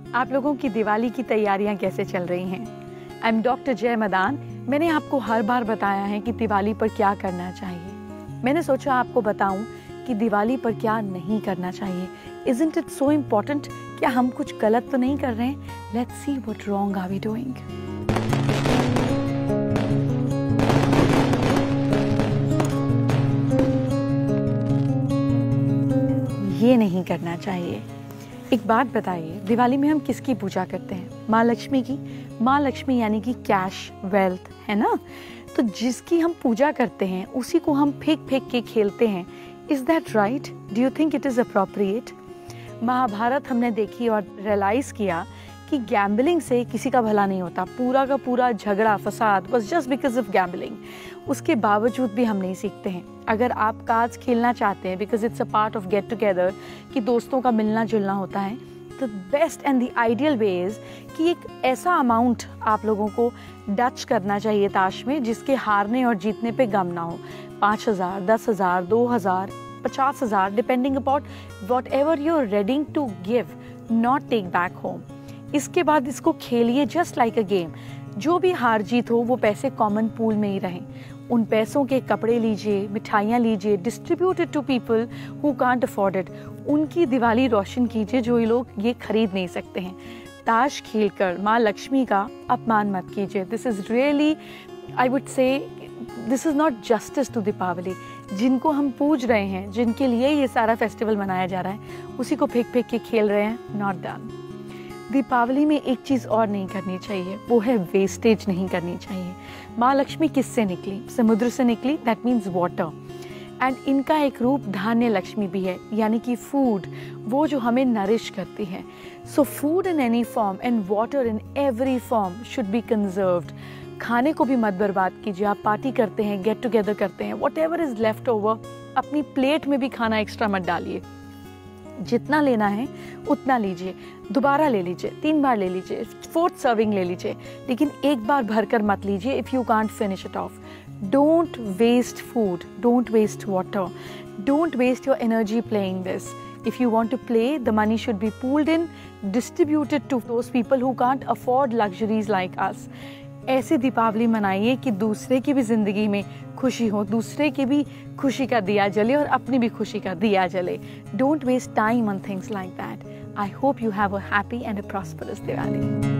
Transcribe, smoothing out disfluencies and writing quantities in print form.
आप लोगों की दिवाली की तैयारियां कैसे चल रही हैं? आई एम डॉक्टर जय मदान। मैंने आपको हर बार बताया है कि दिवाली पर क्या करना चाहिए। मैंने सोचा आपको बताऊं कि दिवाली पर क्या नहीं करना चाहिए। Isn't it so important? क्या हम कुछ गलत तो नहीं कर रहे हैं? Let's see what wrong are we doing. ये नहीं करना चाहिए। एक बात बताइए, दिवाली में हम किसकी पूजा करते हैं? माँ लक्ष्मी की। माँ लक्ष्मी यानी कि कैश, वेल्थ, है ना? तो जिसकी हम पूजा करते हैं उसी को हम फेंक फेंक के खेलते हैं। Is that right? Do you think it is appropriate? Mahabharat हमने देखी और रियलाइज किया कि गैम्बलिंग से किसी का भला नहीं होता। पूरा का पूरा झगड़ा फसाद बस जस्ट बिकॉज ऑफ गैम्बलिंग। उसके बावजूद भी हम नहीं सीखते हैं। अगर आप कार्ड्स खेलना चाहते हैं because it's a part of get together, कि दोस्तों का मिलना जुलना होता है, तो best and the ideal way is कि एक ऐसा अमाउंट आप लोगों को डच करना चाहिए ताश में जिसके हारने और जीतने पे गम ना हो। 5,000, 10,000, 2,000, 50,000, depending upon whatever you are ready to give, not take back home. इसके बाद इसको खेलिए जस्ट लाइक अ गेम। जो भी हार जीत हो वो पैसे कॉमन पूल में ही रहें। उन पैसों के कपड़े लीजिए, मिठाइयाँ लीजिए, distribute it to people who can't afford it. उनकी दिवाली रोशन कीजिए जो ये लोग ये खरीद नहीं सकते हैं। ताश खेलकर माँ लक्ष्मी का अपमान मत कीजिए। This is really, I would say, this is not justice to Deepavali. जिनको हम पूज रहे हैं, जिनके लिए ये सारा फेस्टिवल मनाया जा रहा है, उसी को फेंक फेंक के खेल रहे हैं। Not done. दीपावली में एक चीज़ और नहीं करनी चाहिए, वो है वेस्टेज नहीं करनी चाहिए। माँ लक्ष्मी किससे निकली? समुद्र से निकली, दैट मीन्स वाटर। एंड इनका एक रूप धान्य लक्ष्मी भी है, यानी कि फूड, वो जो हमें नरिश करती है। So food in any form and water in every form should be conserved. खाने को भी मत बर्बाद कीजिए। आप पार्टी करते हैं, गेट टुगेदर करते हैं, whatever is left over, अपनी प्लेट में भी खाना एक्स्ट्रा मत डालिए। जितना लेना है उतना लीजिए, दोबारा ले लीजिए, 3 बार ले लीजिए, 4th सर्विंग ले लीजिए, लेकिन एक बार भरकर मत लीजिए if you can't finish it off. Don't waste food, don't waste water, don't waste your energy playing this. If you want to play, the money should be pooled in, distributed to those people who can't afford luxuries like us. ऐसे दीपावली मनाइए कि दूसरे की भी जिंदगी में खुशी हो, दूसरे की भी खुशी का दिया जले और अपनी भी खुशी का दिया जले. Don't waste time on things like that. I hope you have a happy and a prosperous Diwali.